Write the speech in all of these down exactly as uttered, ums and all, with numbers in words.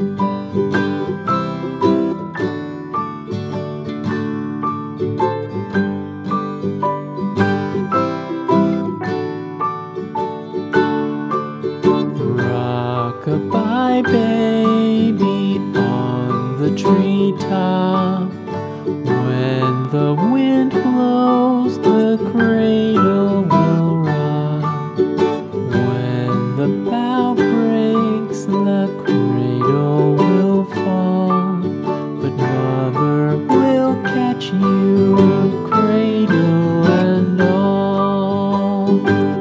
Rock-a-bye baby on the treetop. When the wind blows, the cradle will rock. When the bough breaks, the cradle will fall. But mother will catch you, cradle and all.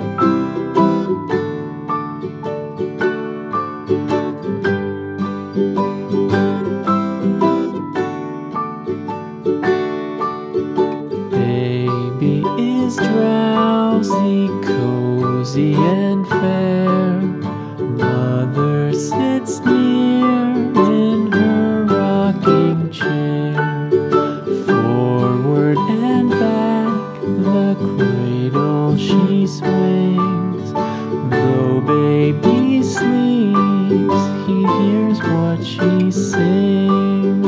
Baby is drowsy, cozy and fair. Mother sits near in her rocking chair. Forward and back the cradle she swings. Though baby sleeps, he hears what she sings.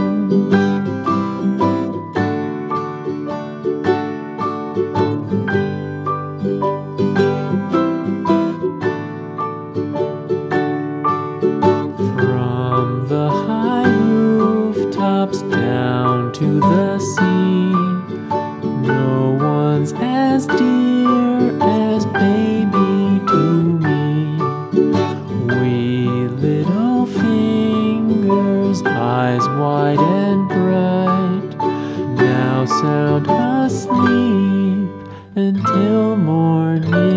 From the high rooftops down to the sea, no one's as dear as baby to me. Wee little fingers, eyes wide and bright, now sound asleep until morning.